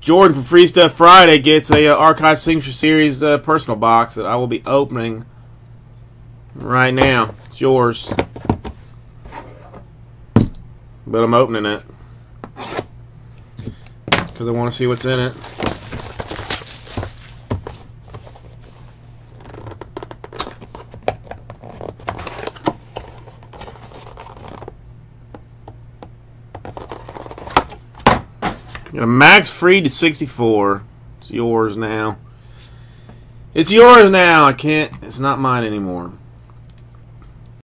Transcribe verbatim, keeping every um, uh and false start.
Jordan from Free Stuff Friday gets a uh, Archive Signature Series uh, personal box that I will be opening right now. It's yours. But I'm opening it because I want to see what's in it. Got a max free to sixty-four. It's yours now. It's yours now. I can't. It's not mine anymore.